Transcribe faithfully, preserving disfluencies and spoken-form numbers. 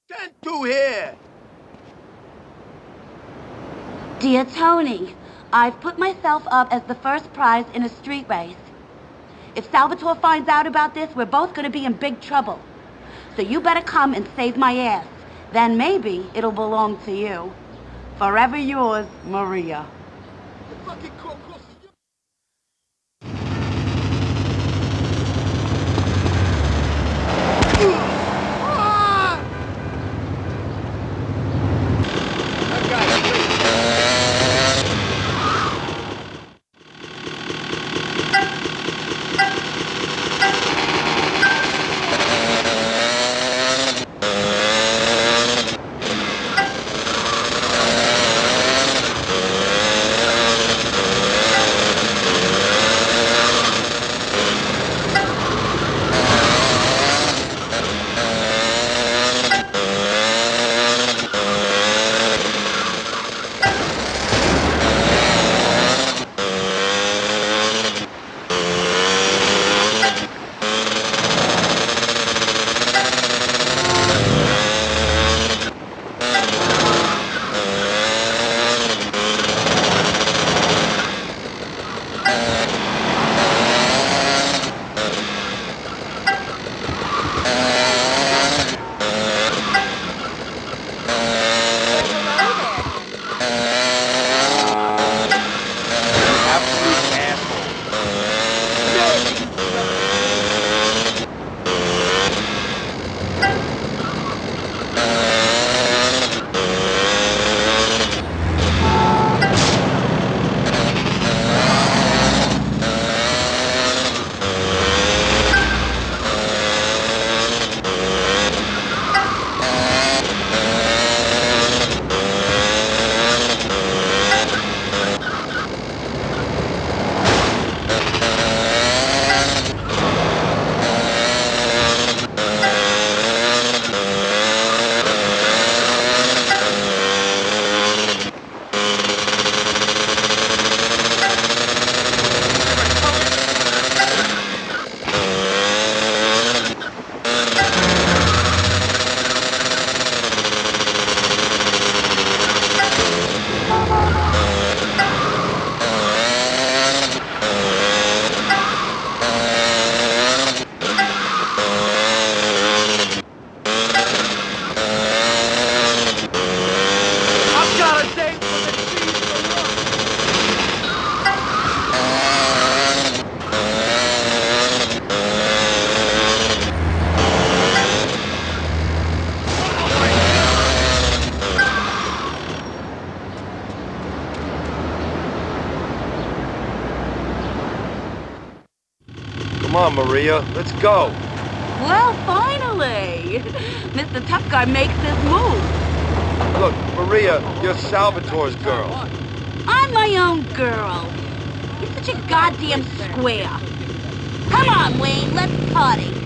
Can't do here! Dear Tony, I've put myself up as the first prize in a street race. If Salvatore finds out about this, we're both gonna be in big trouble. So you better come and save my ass. Then maybe it'll belong to you. Forever yours, Maria. You fucking crook. Come on, Maria, let's go. Well, finally! Mister Tough Guy makes his move. Look, Maria, you're Salvatore's girl. I'm my own girl. You're such a goddamn square. Come on, Wayne, let's party.